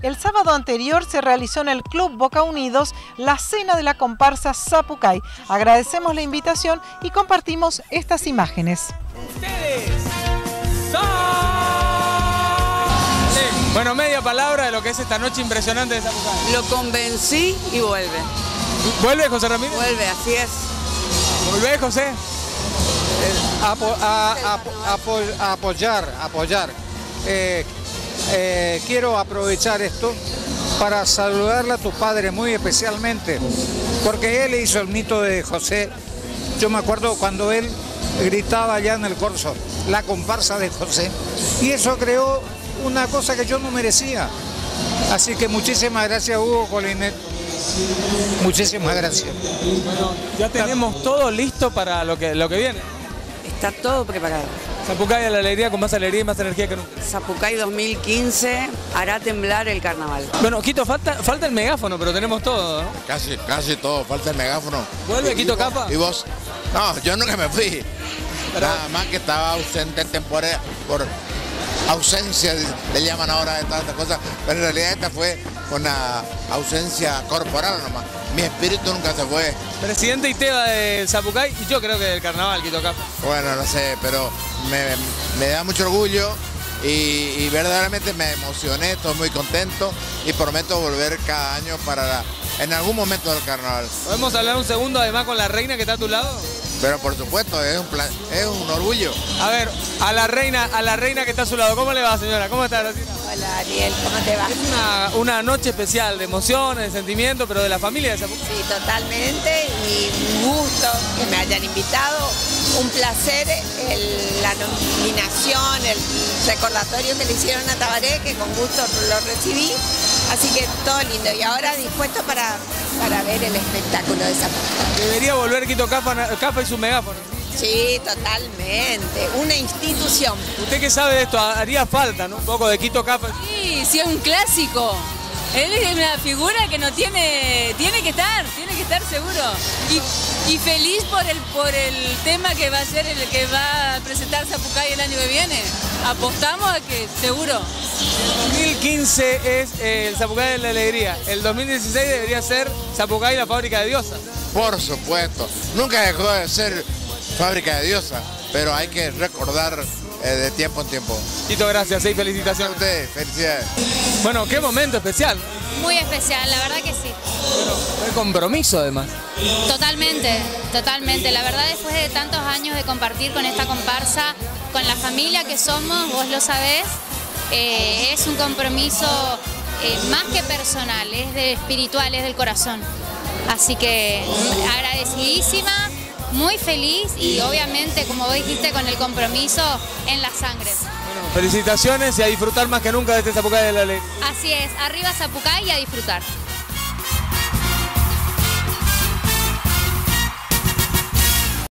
El sábado anterior se realizó en el Club Boca Unidos la cena de la comparsa Zapucay. Agradecemos la invitación y compartimos estas imágenes. Ustedes son... Bueno, media palabra de lo que es esta noche impresionante de Zapucay. Lo convencí y vuelve. ¿Vuelve, José Ramírez? Vuelve, así es. ¿Vuelve, José? Apoyar. Quiero aprovechar esto para saludarle a tu padre muy especialmente, porque él hizo el mito de José. Yo me acuerdo cuando él gritaba allá en el corso, la comparsa de José, y eso creó una cosa que yo no merecía. Así que muchísimas gracias, Hugo Colinet. Muchísimas gracias. Bueno, ya tenemos todo listo para lo que viene. Está todo preparado. Zapucay a la alegría, con más alegría y más energía que nunca. Zapucay 2015 hará temblar el carnaval. Bueno, Quito, falta el megáfono, pero tenemos todo, ¿no? Casi todo, falta el megáfono. ¿Vuelve Quito Capa? ¿Y vos? No, yo nunca me fui. Pero... Nada más que estaba ausente temporada por ausencia, le llaman ahora de tantas cosas, pero en realidad esta fue una ausencia corporal nomás. Mi espíritu nunca se fue. Presidente Iteva de Zapucay y yo creo que del carnaval, Quito Capa. Bueno, no sé, pero me da mucho orgullo y verdaderamente me emocioné, estoy muy contento y prometo volver cada año en algún momento del carnaval. ¿Podemos hablar un segundo además con la reina que está a tu lado? Pero por supuesto, es un orgullo. A ver, a la reina que está a su lado, ¿cómo le va, señora? ¿Cómo está, Rosina? Hola, Ariel, ¿cómo te va? Es una noche especial de emociones, de sentimientos, pero de la familia de Zapucay. Sí, totalmente, y un gusto que me hayan invitado, un placer la nominación, el recordatorio que le hicieron a Tabaré, que con gusto lo recibí, así que todo lindo, y ahora dispuesto para ver el espectáculo de Zapucay. Debería volver Quito Capa y su megáfono. Sí, totalmente, una institución. ¿Usted qué sabe de esto? Haría falta, ¿no? Un poco de Quito Capa. Sí, sí, es un clásico. Él es una figura que no tiene que estar seguro. Y feliz por el tema que va a ser el que va a presentar Zapucay el año que viene. Apostamos a que seguro. El 2015 es el Zapucay de la alegría. El 2016 debería ser Zapucay la fábrica de diosas. Por supuesto. Nunca dejó de ser fábrica de diosas, pero hay que recordar de tiempo en tiempo. Quito, gracias y felicitaciones. A ustedes, felicidades. Bueno, qué momento especial. Muy especial, la verdad que sí. Bueno, fue compromiso además. Totalmente. La verdad, después de tantos años de compartir con esta comparsa, con la familia que somos, vos lo sabés, es un compromiso más que personal, es espiritual, es del corazón. Así que agradecidísima, muy feliz y obviamente, como vos dijiste, con el compromiso en la sangre. Bueno, felicitaciones y a disfrutar más que nunca de este Zapucay de la alegría. Así es, arriba Zapucay y a disfrutar.